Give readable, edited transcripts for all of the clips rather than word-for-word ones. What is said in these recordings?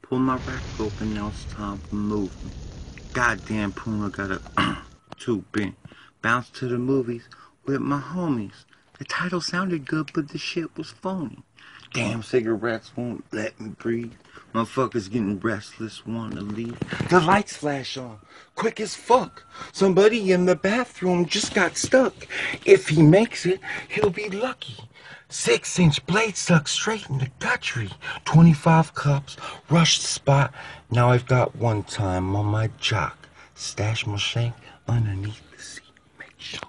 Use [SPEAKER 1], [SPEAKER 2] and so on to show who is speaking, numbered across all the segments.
[SPEAKER 1] Pull my rack open, now it's time for moving. Goddamn Puna got a too big. Bounce to the movies with my homies. The title sounded good, but the shit was phony. Damn cigarettes won't let me breathe. Motherfuckers getting restless, wanna leave. The lights flash on, quick as fuck. Somebody in the bathroom just got stuck. If he makes it, he'll be lucky. 6-inch blade stuck straight in the guttery. 25 cups, rushed the spot. Now I've got one time on my jock. Stash my shank underneath the seat. Make sure.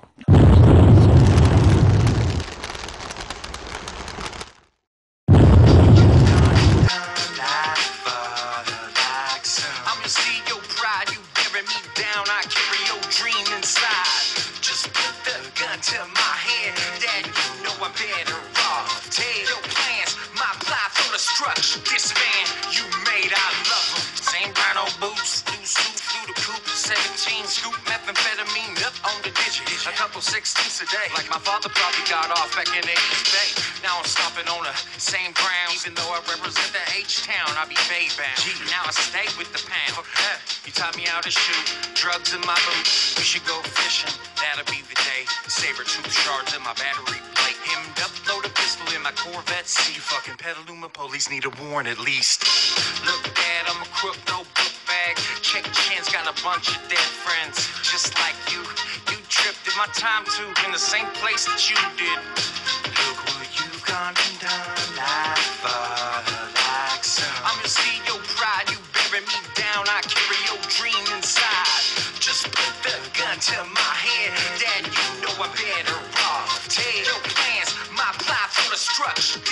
[SPEAKER 2] I'ma see your pride, you bury me down, I carry your dream inside. Just put the gun to my head, Dad, you know I'm better off. Take your plans, my plot for the structure. This man you made, I love him. Same brown old boots, blue suit, flew the coop, 17 scoop methamphetamine up on the digit. A couple 16s a day, like my father probably got off back in the East Bay. Now I'm stomping on the same ground, even though I represent the H-Town, I be Bay bound. Gee, now I stay with the pound. You taught me how to shoot, drugs in my boots. We should go fishing, that'll be the day. Saber tooth shards in my battery plate. Hemmed up, load a pistol in my Corvette. See you fucking Petaluma police need a warrant at least. Look, Dad, I'm a crook, no book bag. Check Chin's got a bunch of dead friends, just like you. You tripped at my time too, in the same place that you did. Look what you've gone and done, like father, like son. I'ma see your pride, you bury me down, I carry your dream inside. Just put the gun to my head, Dad, you know I'm better off. Take your plans, my plot for the structure.